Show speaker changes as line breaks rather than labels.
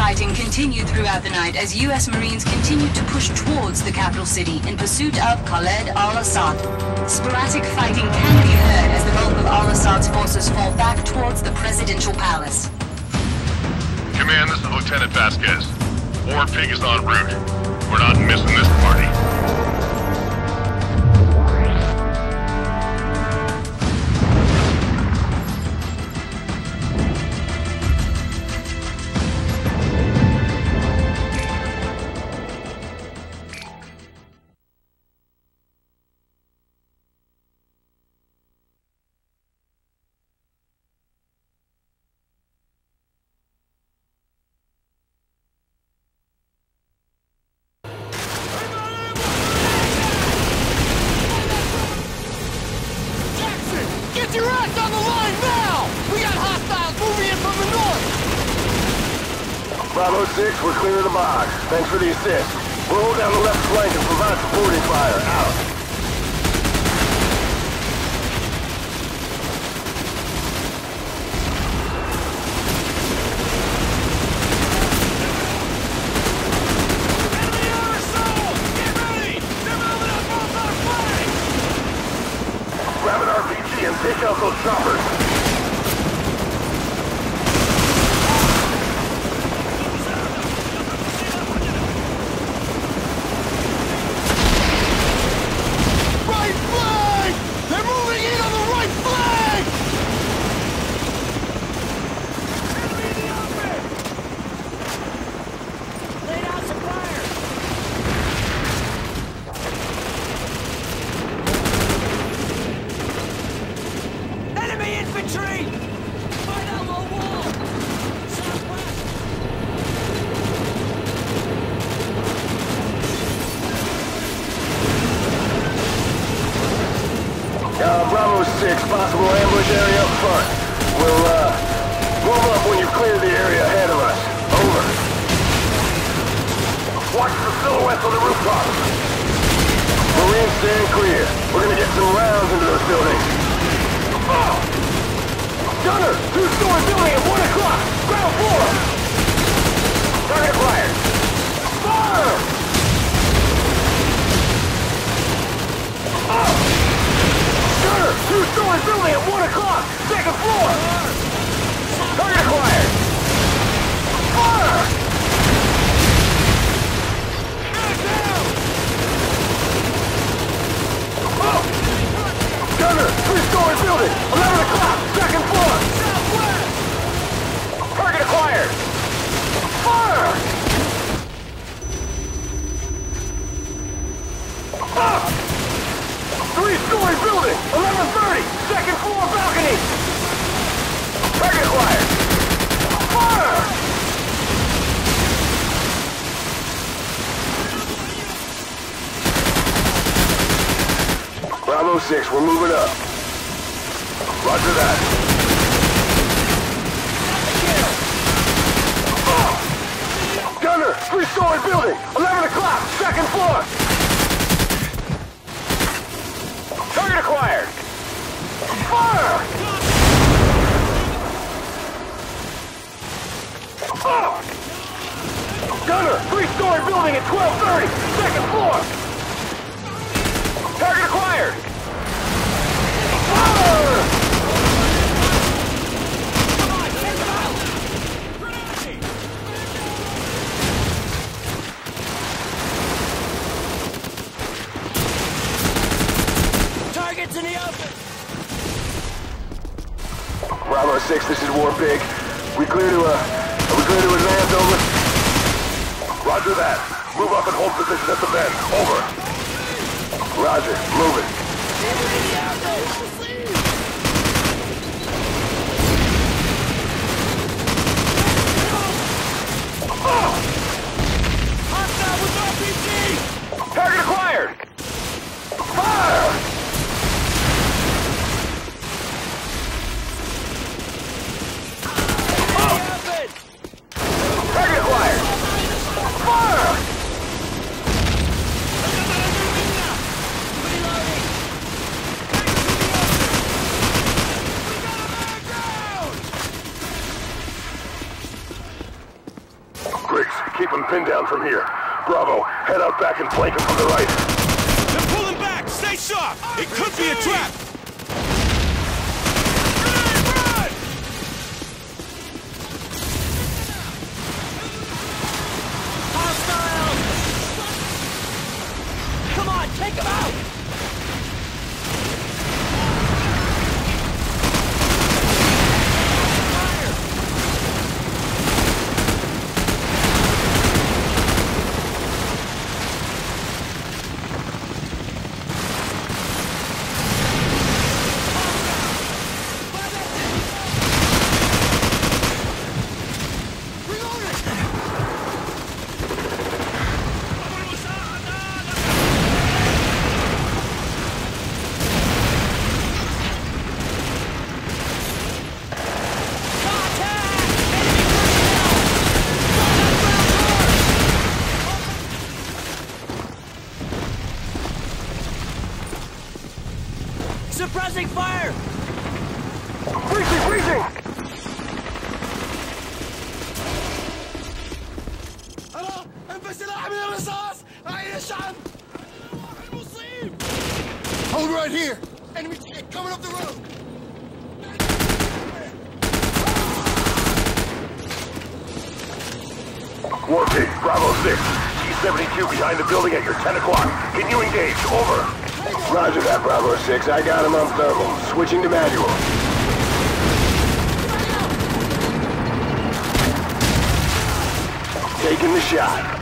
fighting continued throughout the night as U.S. Marines continued to push towards the capital city in pursuit of Khaled al-Assad. Sporadic fighting can be heard as the bulk of al-Assad's forces fall back towards the presidential palace.
Command, this is Lieutenant Vasquez. War Pig is en route. We're not missing this party.
Get your ass on the line now! We got hostiles moving in from the north!
Bravo 6, we're clear of the box. Thanks for the assist. We'll hold down the left flank and provide supporting fire. Out.
Enemy aerosol! Get ready! They're moving up both our flanks!
Grab an RPG and take out those choppers.
Right flank! They're moving in on the right flank! Enemy in the open! Lay down some fire! Enemy infantry! By that low wall! Southwest!
Bravo 6, possible ambush area up front. We'll, move up when you've cleared the area ahead of us. Over. Watch the silhouettes on the rooftops. Marines stand clear. We're gonna get some rounds into those buildings. Oh! Gunner! Two-story building at 1 o'clock! Ground floor! Target acquired! Fire! Oh! Gunner! Two-story building at 1 o'clock! Second floor! Target acquired! Fire! Oh! Gunner! Three-story building! 11 o'clock! Second floor! Southwest! Target acquired! Fire! Ah! Three-story building! 11:30! Second floor balcony! Target acquired! Fire! Bravo 6, we're moving up. Roger that. Oh! Gunner! Three-story building! 11 o'clock! Second floor! Target acquired! Fire! Oh! Gunner! Three-story building at 12:30! Second floor! Target acquired! Fire!
Come on, take them out! Grenade! Targets in the open!
Bravo 6, this is War Pig. Are we clear to advance, over? Roger that. Move up and hold position at the bend. Over. Roger, moving. Oh!
Hostile with RPG!
Target acquired! Fire! Target acquired! Fire! Keep them pinned down from here. Bravo, head out back and flank them from the right.
They're pulling back! Stay sharp! It could be a trap! Run!
Hostiles! Come on, take them out! Suppressing fire!
Breaching! Breaching!
أنا انفي سلاح من الرصاص! أين الشعب؟ Hold right here! Enemy tank coming up the road!
Warpig, Bravo 6. T-72 behind the building at your 10 o'clock. Can you engage? Over. Roger that, Bravo 6. I got him on thermal. Switching to manual. Taking the shot.